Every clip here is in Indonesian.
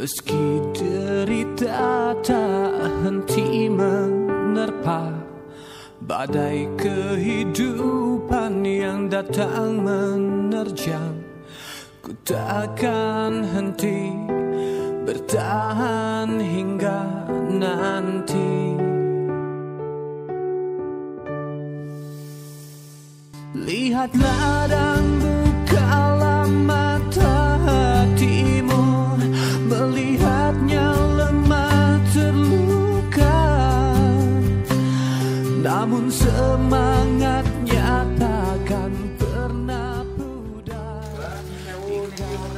Meski derita tak henti menerpa, badai kehidupan yang datang menerjang, ku takkan henti bertahan hingga nanti. Lihatlah dan bukalah mata hatimu, melihatnya lemah terluka, namun semangatnya takkan pernah pudar.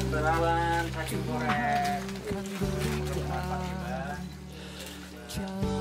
Hingga